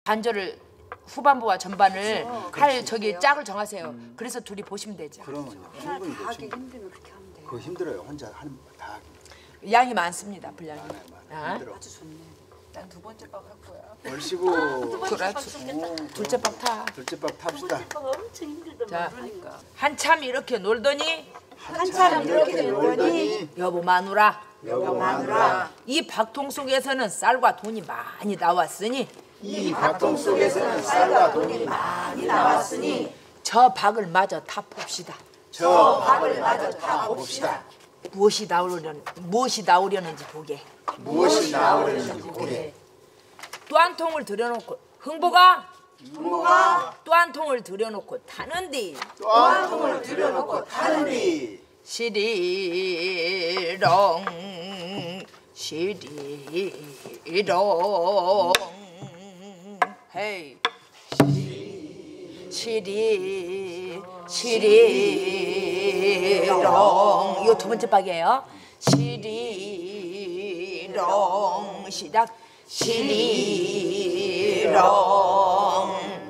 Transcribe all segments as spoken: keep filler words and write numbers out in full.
반절을 후반부와 전반을 그렇죠. 할 저기 짝을 정하세요. 음. 그래서 둘이 보시면 되죠. 그러면요. 충분히 돼. 하기 힘들면 그렇게 하면 돼요. 그거 힘들어요. 혼자 하는 다 하기. 양이 많습니다. 분량이. 많아요, 많아요. 아? 힘들어. 아주 좋네. 난 두 번째 밥 할 거야. 얼씨구. 그래, 둘째 밥 타. 둘째 밥 탑시다. 엄청 힘들다. 자, 그러니까. 한참 이렇게 놀더니 한참 이렇게 놀더니 여보 마누라, 여보 마누라. 이 박통 속에서는 쌀과 돈이 많이 나왔으니 이 박통 속에서는 쌀과 돈이 많이 나왔으니 저 박을 마저 타봅시다. 저 박을 마저 타봅시다. 무엇이 나오려는 무엇이 나오려는지 보게. 무엇이 나오려는지 보게. 또 한 통을 들여놓고 흥보가 흥보가 또 한 통을 들여놓고 타는디 또 한 통을 들여놓고 타는디 시리롱 시리롱 헤이 시리 시리롱 이거 두 번째 박이에요. 시리롱 시작 시리롱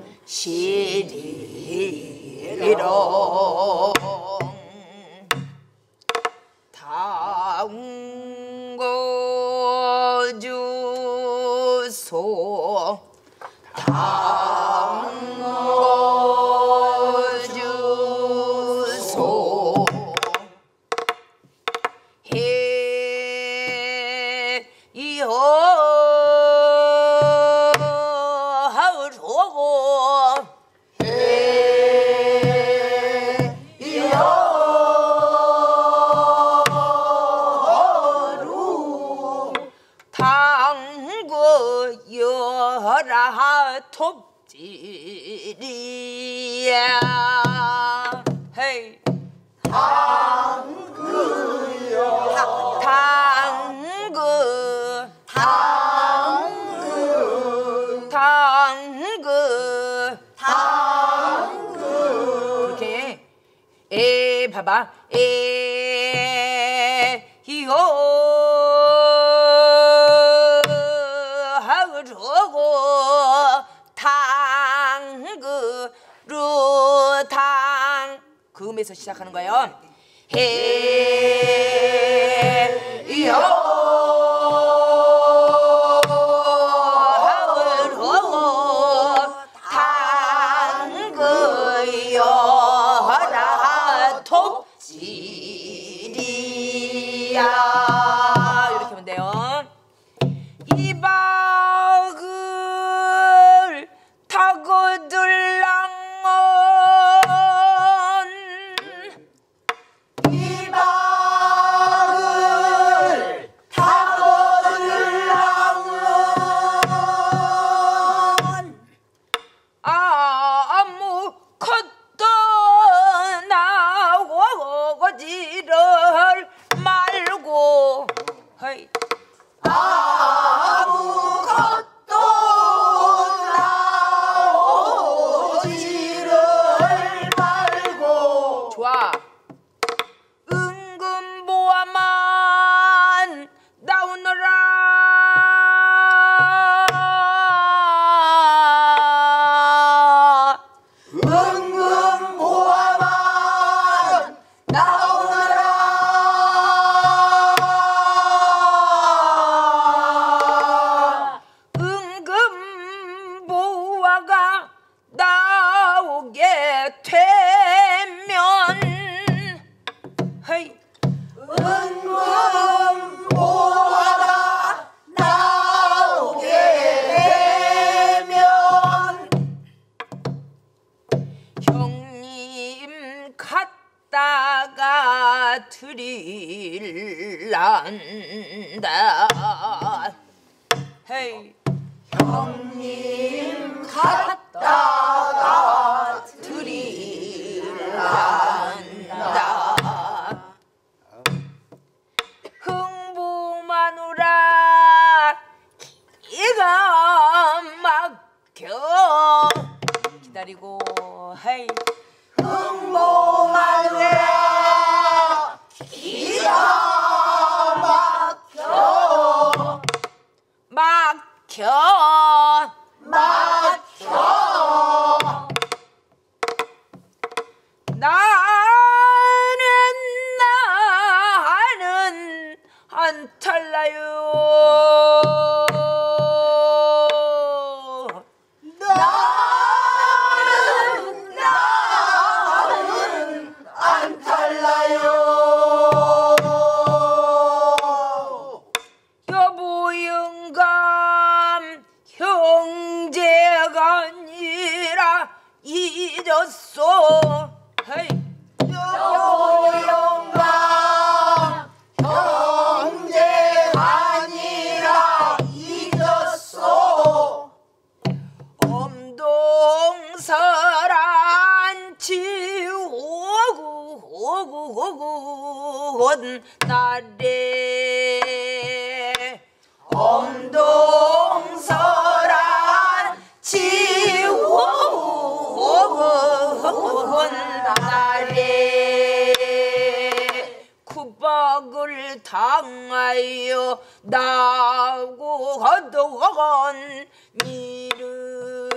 시리롱 당거주소 당거주소 해요 하루고 당구 여라 톱질이야 헤이 당구요 당구 당구 당구 당구 그렇게 에 봐봐 에요 하고 당그 루당 그 음에서 시작하는 거예요. 해요 하고 당그 여라 톱질이야 이렇게 하면 돼요. 이 박을 타고들랑은 이 박을 타고들랑은 아무것도 나오지를 말고 헤이 아무것도 나오지를 말고 좋아. 은금보화만 나오너라. 은금보화만 나오너라. 은금보화가 나오게 되면 헤이 은금보화가 나오게 되면 형님 갖다가 드릴란다. 헤이 형님 갖다가 드릴란다. 흥부마누라 기가 막혀 기다리고 헤이 흥보마누라 기가 막혀 막혀 막혀 달라요. 나는 나는 안 달라요. 여보 영감 형제가 아니라 잊었어. 헤이. 여보 영감 형제가 아니라 잊었어. 엄동설한 지오구 오구 오구 온 날에 엄동설한 지오구 온 날에 구박을 당하여 나고 거두건 이를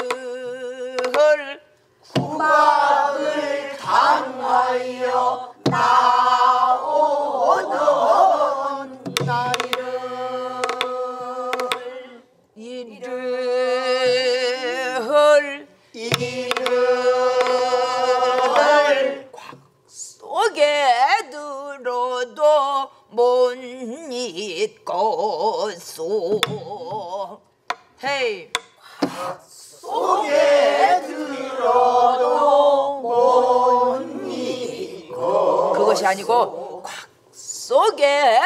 구박을 당하여 나오던 날을 이를 이를 속에 들어도 못 잊겠소. 헤이. 속에 들어도 못 잊고. 그것이 아니고 곽 속에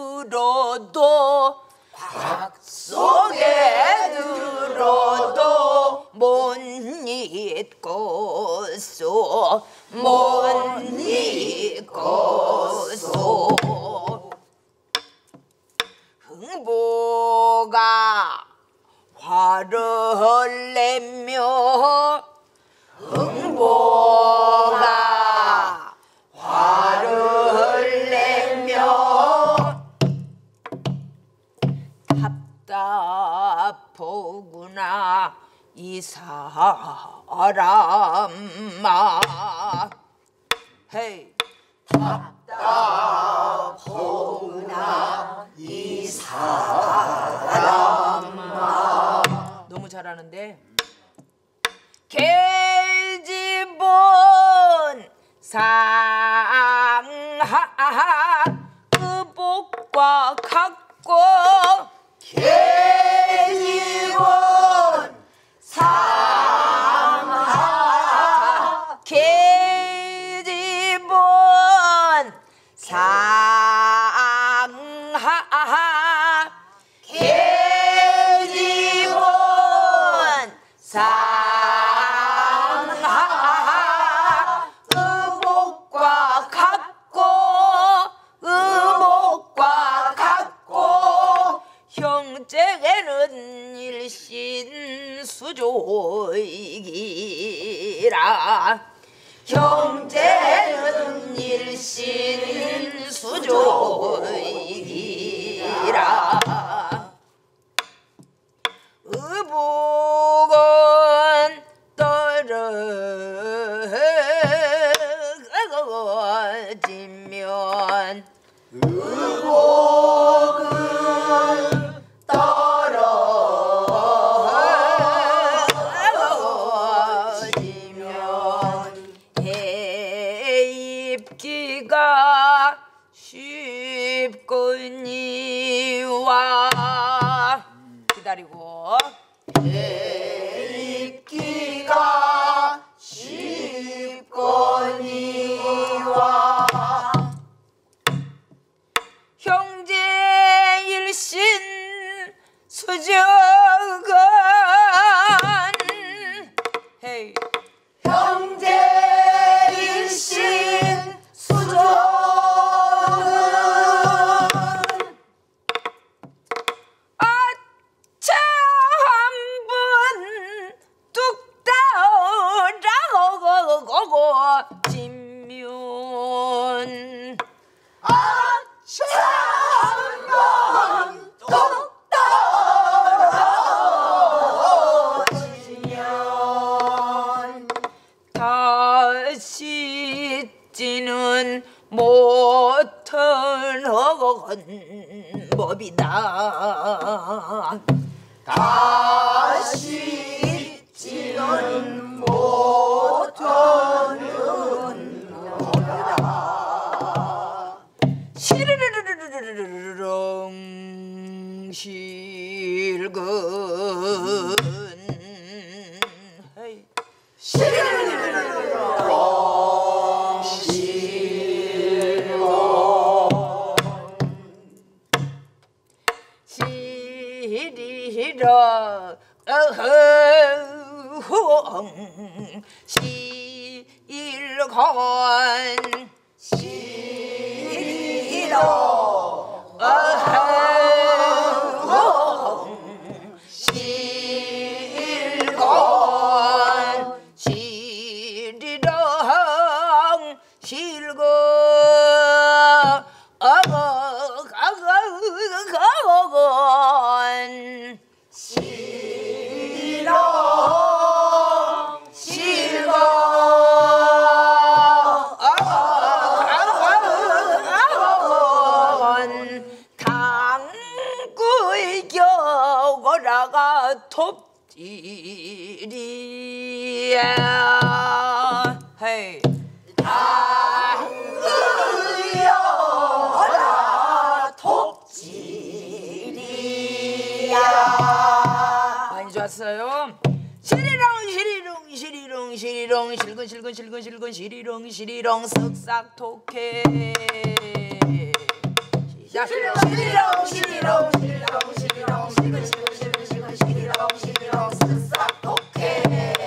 들어도 곽 속에 들어도 못 잊겠소. 못 잊겠소. 흥보가 화를 내며 흥보가 화를 내며 답답하구나 이 사람아. 헤이. 답답하구나 이 사람아. 너무 잘하는데. 계집은 상하 의복과 같고 계집은 상하 계집은 상하 계집은 상하 의복과 같고 의복과 같고 형제에는 일신 수조이기라. 형제는 일신 수조이기라. 의복은 떨어지면 의복은 떨어지면 해입기가 쉽거니와. 기다리고. 입기가 쉽거니와. 형제 일신 수정은 헤이. 형제 일신 수정은 아차 한번 뚝 따라고 지면 아차 한번 뚝 떨어지면 다시 찌는 못한 법이다. 다시 지는 못하는 법이다. 시르르르르르르릉 실근 시르르르르르릉 시리러 어흥 시일건 시리러 어흥 시일건 시리렁 실건 어거거건 시리러 실건 당구의 겨고라가 톱질이야. 헤이 당그여라 톱질이야. 많이 좋았어요. 시리렁 시리렁 시리렁 시리렁 실근 실근 실근 실근 시리렁 시리렁 쓱싹톡해. 시작. 시리렁 시리렁 시리렁 시리렁 시리렁 시리렁 시리렁 시리렁 시리렁 쓱싹 독해.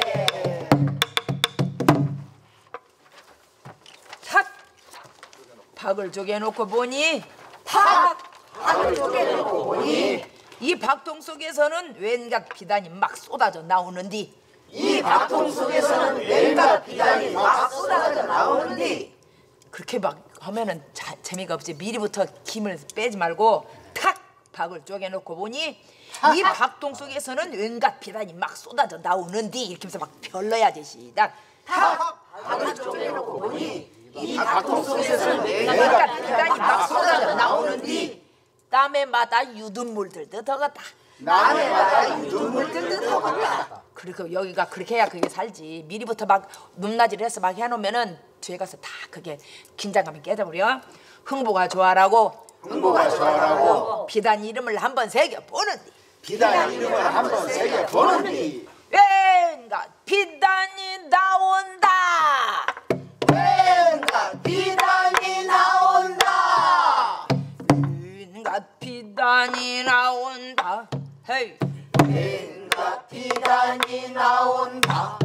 탁 박을 쪼개놓고 보니 탁 박을 쪼개놓고 보니 이 박동 속에서는 웬갓 비단이 막 쏟아져 나오는디 이 박통 속에서는 웬갓 비단이 막 쏟아져 나오는디 그렇게 막 하면은 자, 재미가 없지. 미리부터 김을 빼지 말고 탁 박을 쪼개놓고 보니 이 박동 속에서는 웬갓 비단이 막 쏟아져 나오는디 이렇게 해서 막 별러야지. 시작. 탁 박을 쪼개놓고 보니 이 박통 속에서는 웬갓 웬갓 비단이 막 쏟아져 나오는디 땀에마다 유둔물들 뜯어갔다. 남해마다 유둔물들 뜯어갔다. 그리고 여기가 그렇게 해야 그게 살지. 미리부터 막 높낮이를 해서 막 해놓으면은 뒤에 가서 다 그게 긴장감이 깨져버려. 흥보가 좋아라고 흥보가 좋아라고 비단 이름을 한번 새겨보는디 비단 이름을 한번 새겨보는디 웬갓 비단이 나온다. 웬갓 비단이 나온다. 웬갓 비단이 나온다. 헤이 웬갓 비단이 나온다.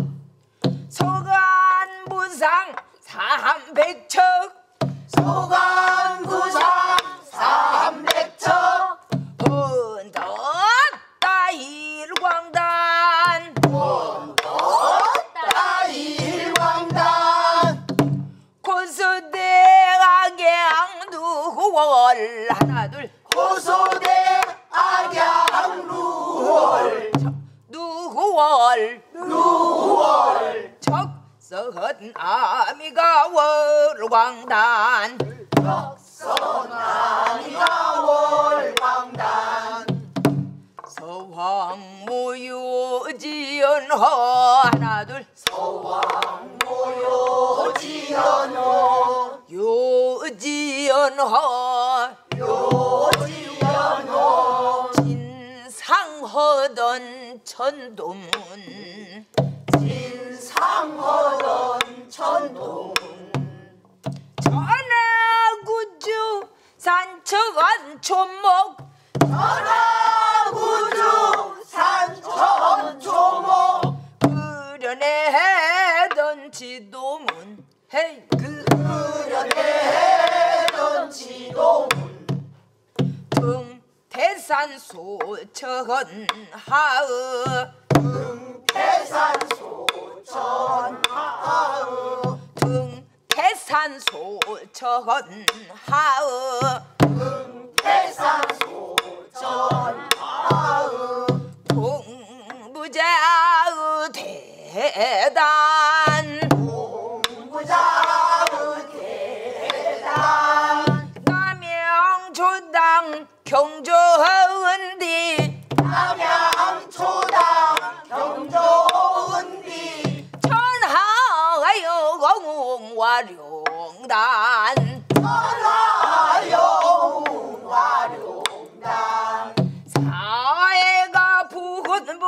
소간부상 삼백척 소간부상 삼백척 혼떴다 일광단 혼떴다 일광단 고수대학의 앙두월 하나 둘 고소대 악양루월 누월 루월 적선 아미가 월광단 석선아미가 월광단 서황무유지연허 하나 둘 서왕모요 지연호 요지연허 요지연호 진상허던 천도문 진상허던 천동 전하구주 산척한 촌목 전하구주 산천초목 그려내던 지도문 헤이 그 그려내던 지도문 등태산 소천 하의 대산 소천 하의 등태산 소천 하의 대산 소천 하의 동부자의 대단 동부자의 대단 경조하은디 남양초당 경조은디 천하여 와룡단 천하여 와룡단 사해가 부근분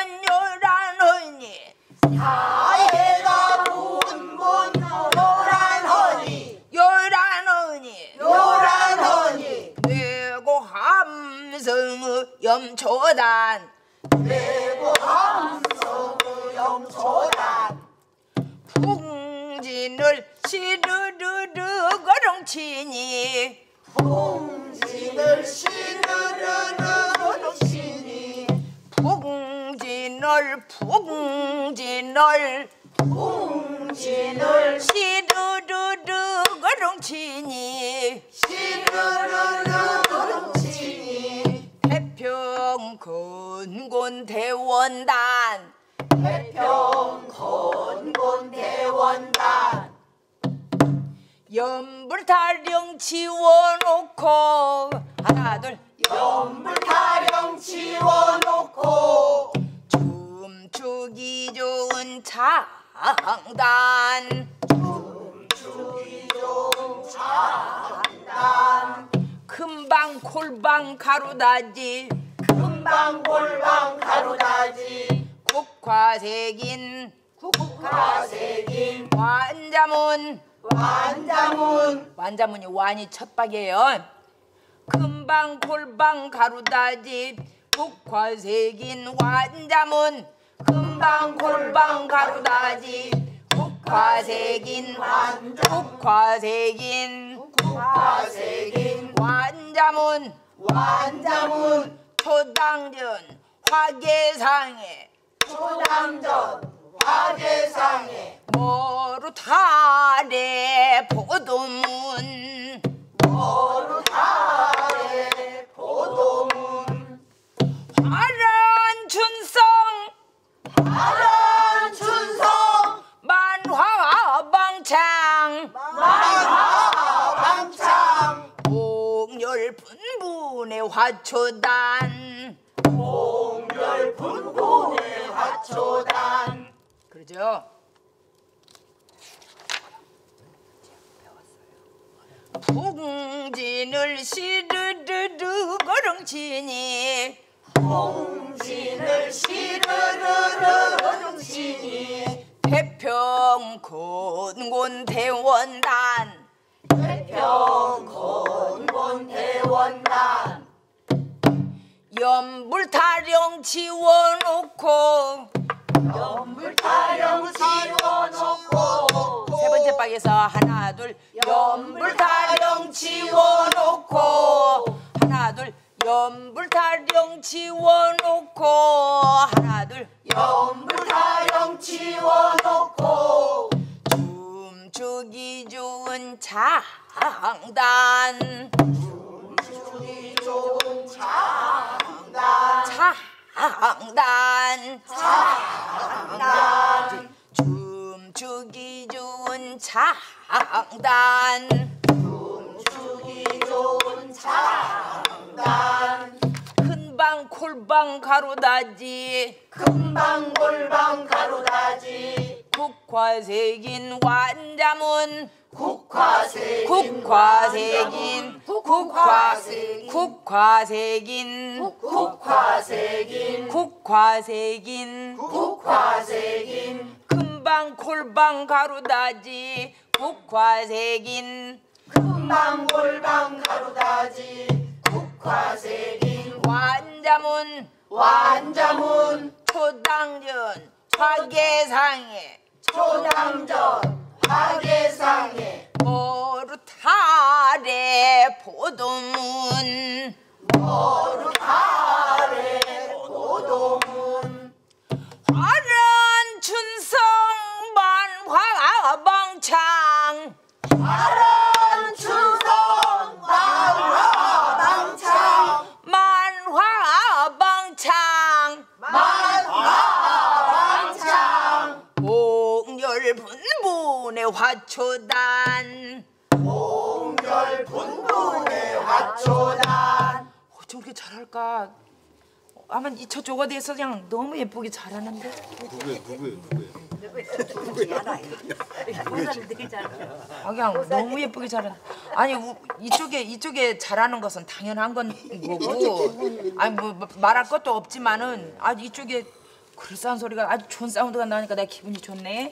요란하니 사해가 분분 요란하니 요란하니 요란하니 뇌고 함성의 염초단 내고 함성의 염초단 풍진을 시르르르 거렁치니 풍진을 시르르르 거렁치니 풍진을 풍진을 풍진을 시르르르 거렁치니 시르르르 거렁치니 태평 건곤 대원단 태평 건곤 대원단 연불타령 지워놓고 하나 둘 연불 타령 지워놓고 춤추기 좋은 장단 춤추기 좋은 장단 금방 골방 가루다지 금방 골방 가루다지 국화색인 국화색인 완자문 완자문 완자문이 완이 첫박이에요. 금방 골방 가루다지 국화색인 완자문 금방 골방 가루다지 국화색인 국화색인 국화색인 완자문 완자문 초당전 화계상에 초당전 화계상에 모루타래 보도문 모루타래 보도문 화란 춘성 파란 춘성 만화방창 만화방창 옥열 분분의 화초단 옥열 분분의 화초단 그러죠. 풍진을 시르르르 거렁치니 풍진을 시르르르 거렁치니 태평 건곤 대원단 태평 건곤 대원단 연불타령 지워놓고 연불 타령 지워놓고 세 번째 박에서 하나 둘 연불타령 지워놓고 하나 둘 연불타령 지워놓고 하나 둘 연불 타령 지워놓고 춤추기 좋은 장단 춤추기 좋은 장단 장단 장단 춤추기 좋은 장단 춤추기 좋은 장단 큰방 콜방 가루다지 금방 골방 가루다지 국화색인 완자문 국화색인 국화색인 국화색인 국화색인 국화색인 국화색인 국화색인 금방 콜방 가루다지 국화색인 금방 골방 가루다지 국화색인 완자문 완자문 초당전 화계상에 초당전 화계상에 모루타래 보도문 모루타래 보도문 화란 춘성 만화방창 파란 춘성 만화방창 만화방창 만화방창 옥열 분분의 화초단 옥열 분분의 화초단 저렇게 잘할까? 아마 이 저쪽 어디에서 그냥 너무 예쁘게 잘하는데. 누구예요? 누구예요? 누구예요? 아, 그냥 너무 예쁘게 잘하는. 아니 우, 이쪽에 이쪽에 잘하는 것은 당연한 건 거고. 아니 뭐 뭐, 말할 것도 없지만은 아 이쪽에 그럴싸한 소리가 아주 좋은 사운드가 나니까 내가 기분이 좋네.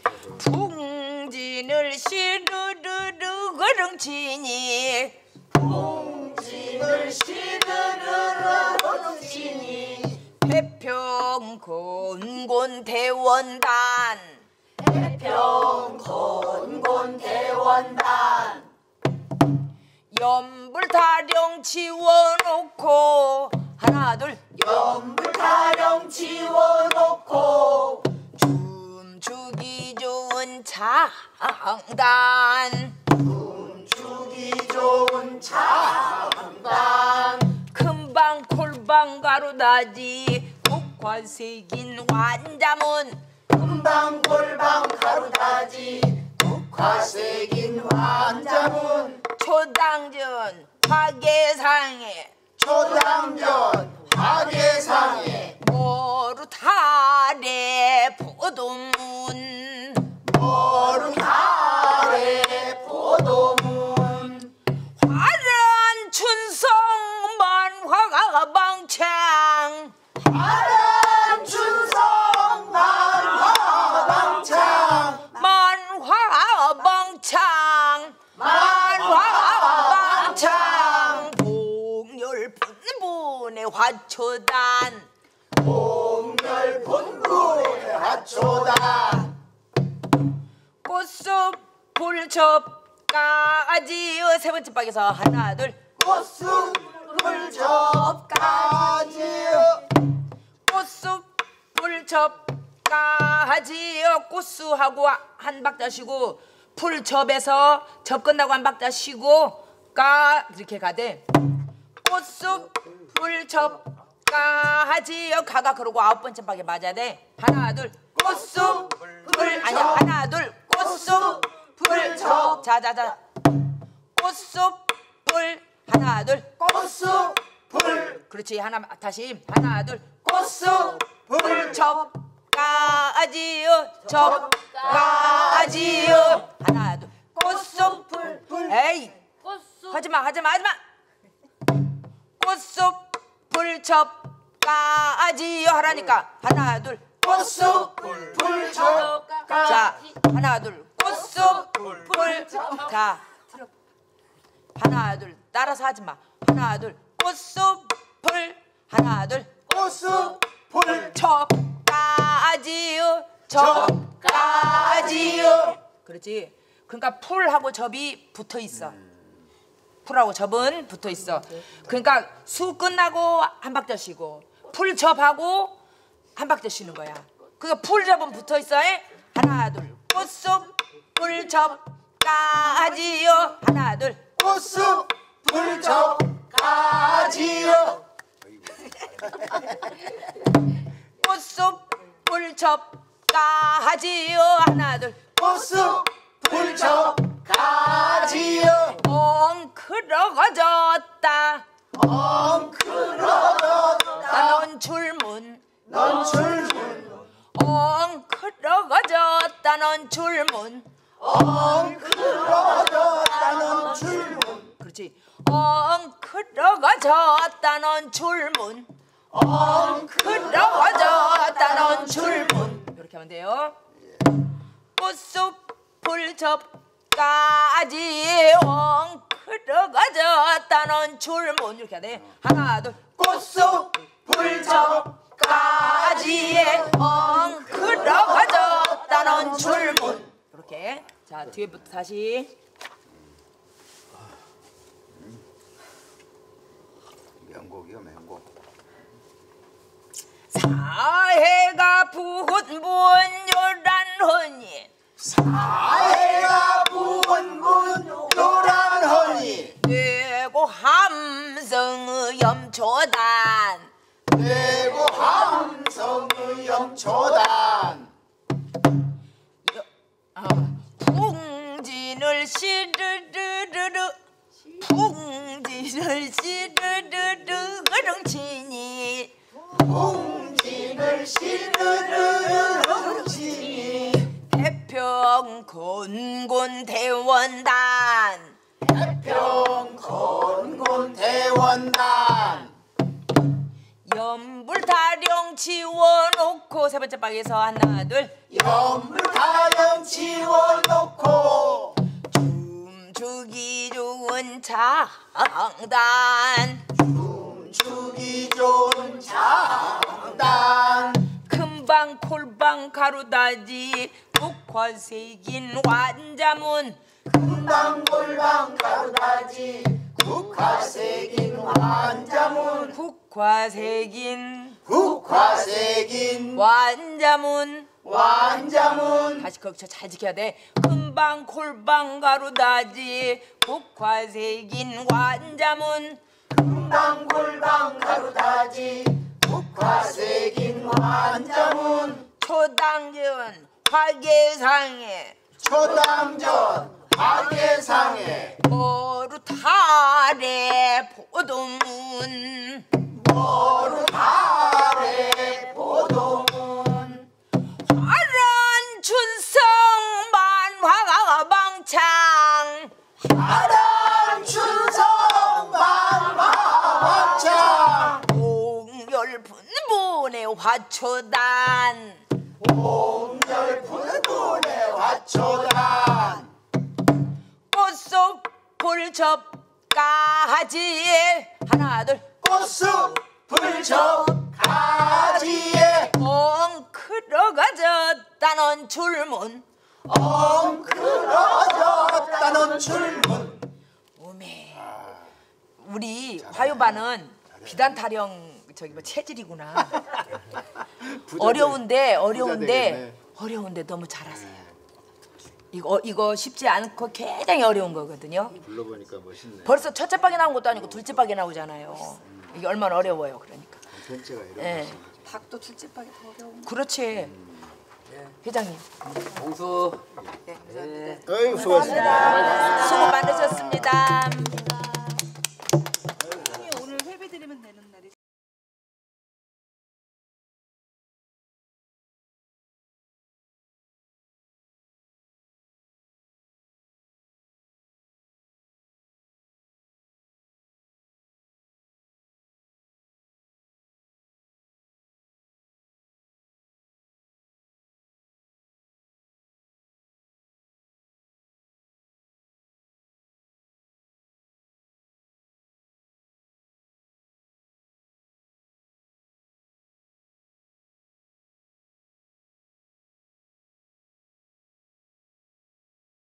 풍진을 시르르르 거릉치니 풍진을 시르르르 거릉치니 해평 곤곤 대원단 해평 곤곤 대원단 연불 타령 지워놓고 하나 둘 연불 타령 지워놓고 춤추기 좋은 장단 춤추기 좋은 장단 금방 콜방 가루다지 국화 새긴 완자문 금방 골방 가루다지 국화 새긴 환자문 초당전 화계상에 초당전 화계상에 모루타래 포도문 모루타래 포도문 화려한 춘성 만화가 방창 파란 춘성 만화방창 만화방창 만화방창 복렬 분분의 화초단 복렬 분분의 화초단 꽃숲 불첩까지 세 번째 박에서 하나 둘 꽃숲 불접까지 꽃숲 불접까지 꽃수하고 한 박자 쉬고 풀접에서 접 끝나고 한 박자 쉬고 까 이렇게 가대. 꽃숲 불접까지 가가 그러고 아홉 번째 박에 맞아야 돼. 하나 둘 꽃숲 불 아니야 하나 둘 꽃숲 불접 자자자 꽃숲 불 하나 둘 꽃숲 불 그렇지 하나 다시 하나 둘 꽃숲 불접까지요 접까지요 하나 둘 꽃숲 불 에이 하지마 하지마 하지마 꽃숲 불접까지요 하라니까 하나 둘 꽃숲 불접까지 자 하나 둘 꽃숲 불자 하나 둘 따라서 하지마 하나 둘 꽃숲 불 하나 둘 꽃숲 불 접까지요 접까지요 그렇지. 그러니까 풀하고 접이 붙어 있어. 풀하고 접은 붙어 있어. 그러니까 수 끝나고 한 박자 쉬고 풀 접하고 한 박자 쉬는 거야. 그러니까 풀 접은 붙어 있어. 에? 하나 둘 꽃숲 풀 접까지요 하나 둘 꽃숲 불접까지요 꽃숲 불접까지요 하나 둘 꽃숲 불접까지요 엉클어가졌다 엉클어졌다 넌 줄문 넌 줄문 엉클어가졌다 넌 줄문 엉클어졌다 넌 줄문 그렇지. 엉클어가졌다 넌 줄문 엉클어가졌다 넌 줄문 이렇게 하면 돼요. 꽃숲 불접까지 엉클어가졌다 넌 줄문 이렇게 해야 돼. 하나 둘 꽃숲 불접까지 엉클어가졌다 넌 줄문 이렇게. 자 뒤에부터 다시 명곡이요 명곡. 사해가 부은 요란하니 사해가 부은 문 요란하니 뇌고 함성의 염초단 내고 함성의 염초단 어, 풍진을 시르르르르 풍진 봉지를 시르르르 흐릉치니 봉지를 시르르르 흐릉치니 태평 곤곤 대원단 태평 건곤 대원단 연불 타령 지워놓고 세 번째 방에서 하나 둘 연불 타령 지워놓고 춤추기 좋은 장단 춤추기 좋은 장단 금방 콜방 가루다지 국화색인 완자문 금방골방 가루다지 국화색인 완자문 국화색인 국화색인 완자문 완자문 다시 거기서 잘 지켜야 돼. 금방 콜방 가루다지 국화색인 완자문 금방골방 가루다지 국화색인 완자문 초당전 화계상에 초당전 화계상에 머루탈에 보도문 머루달에 보도문 화란 춘성 만화방창 아람 춘성 만화왕창 옹열분분의 화초단 옹열분분의 화초단 꽃속 불접가지 하나 둘 꽃숲 불적가지에 엉클어가졌다는 줄문 엉클어졌다는 줄문 오메 우리 화요반은 비단 타령 저기 뭐 체질이구나. 어려운데 어려운데 되겠네. 어려운데 너무 잘하세요. 이거 이거 쉽지 않고 굉장히 어려운 거거든요. 불러보니까 멋있네. 벌써 첫째 방에 나온 것도 아니고 둘째 방에 나오잖아요. 이게 얼마나 어려워요. 그러니까. 전체가 이런 예. 멋있네. 박도 둘째 방이 더 어려운 그렇지. 회장님 봉수 네, 감사합니다. 어이 수고하셨습니다. 수고 많으셨습니다.